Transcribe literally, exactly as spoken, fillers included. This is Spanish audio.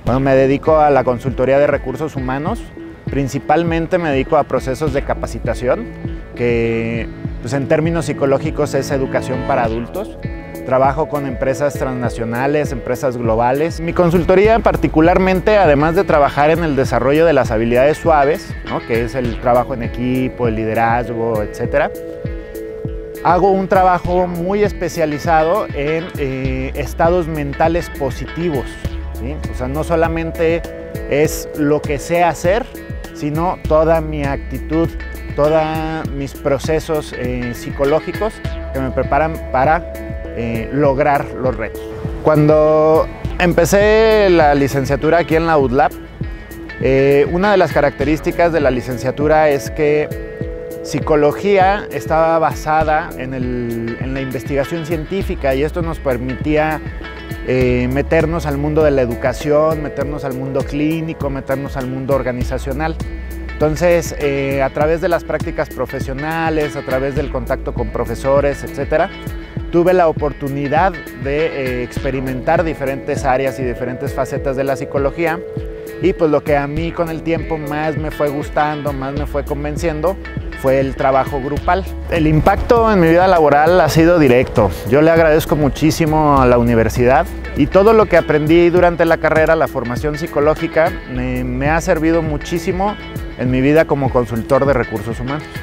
Bueno, me dedico a la consultoría de recursos humanos. Principalmente me dedico a procesos de capacitación, que pues, en términos psicológicos es educación para adultos. Trabajo con empresas transnacionales, empresas globales. Mi consultoría particularmente, además de trabajar en el desarrollo de las habilidades suaves, ¿no?, que es el trabajo en equipo, el liderazgo, etcétera, hago un trabajo muy especializado en eh, estados mentales positivos, ¿sí? O sea, no solamente es lo que sé hacer, sino toda mi actitud, todos mis procesos eh, psicológicos que me preparan para eh, lograr los retos. Cuando empecé la licenciatura aquí en la U D L A P, eh, una de las características de la licenciatura es que psicología estaba basada en, el, en la investigación científica, y esto nos permitía eh, meternos al mundo de la educación, meternos al mundo clínico, meternos al mundo organizacional. Entonces, eh, a través de las prácticas profesionales, a través del contacto con profesores, etcétera, tuve la oportunidad de eh, experimentar diferentes áreas y diferentes facetas de la psicología, y pues lo que a mí con el tiempo más me fue gustando, más me fue convenciendo, fue el trabajo grupal. El impacto en mi vida laboral ha sido directo. Yo le agradezco muchísimo a la universidad, y todo lo que aprendí durante la carrera, la formación psicológica, me, me ha servido muchísimo en mi vida como consultor de recursos humanos.